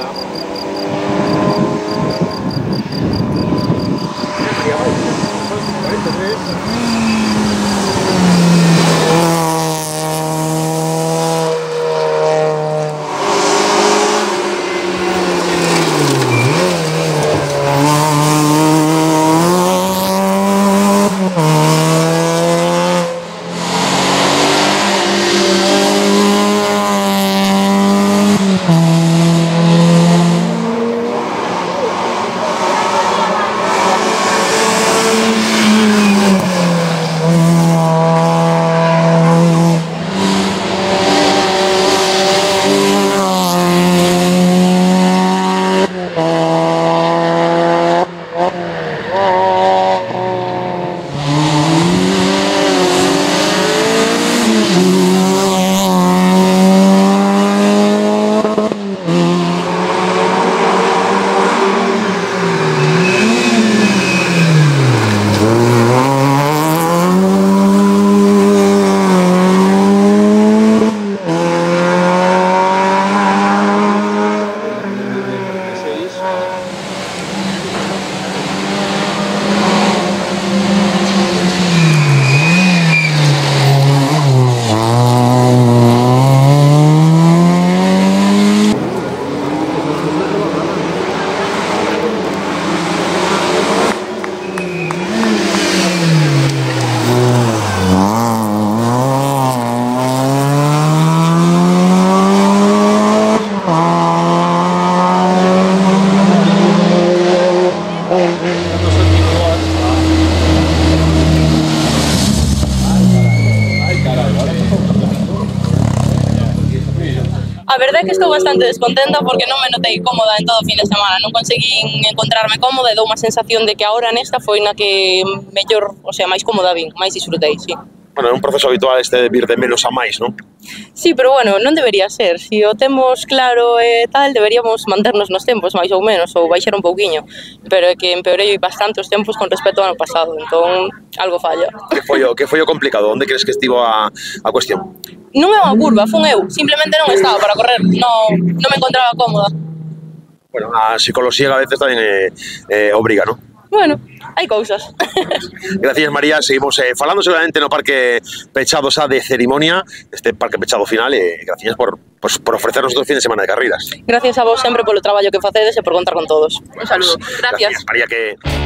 A verdade é que estou bastante descontenta porque non me notei cómoda en todo o fin de semana, non conseguín encontrarme cómoda e dou unha sensación de que a hora nesta foi na que mellor, o sea, máis cómoda vin, máis disfrutei, sí. Bueno, é un proceso habitual este de vir de menos a máis, non? Sí, pero bueno, non debería ser. Si o temos claro e tal, deberíamos manternos nos tempos, máis ou menos, ou baixar un pouquiño. Pero é que empeorei bastante os tempos con respecto ao ano pasado, entón algo falla. Que foi o complicado? Onde crees que estivo a cuestión? Non é unha curva, fun eu. Simplemente non estaba para correr. Non me encontraba cómoda. Bueno, a psicología a veces tamén obriga, non? Bueno, hai cousas. Gracias, María. Seguimos falando seguramente no parque pechado xa de cerimonia, este parque pechado final, e gracias por ofrecernos todo o fin de semana de carreiras. Gracias a vos sempre polo traballo que facedes e por contar con todos. Un saludo. Gracias. Gracias, María, que...